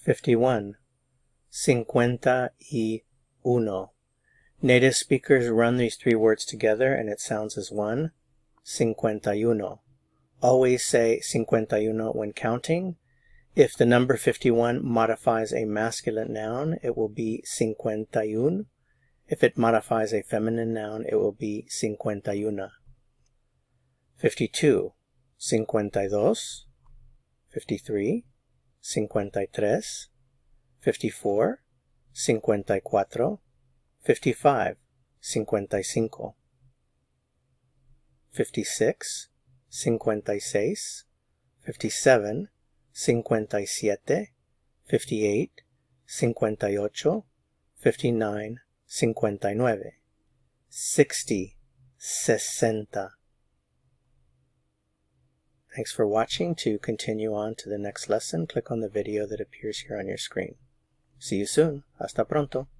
51. 51. Native speakers run these three words together and it sounds as one. 51. Always say 51 when counting. If the number 51 modifies a masculine noun, it will be 51. If it modifies a feminine noun, it will be 51. 52. 52. 53. 53. 54. 54. 55. 55. 56. 56. 57. 57. 58. 58. 59. 59. 60. 60. Thanks for watching. To continue on to the next lesson, click on the video that appears here on your screen. See you soon. Hasta pronto.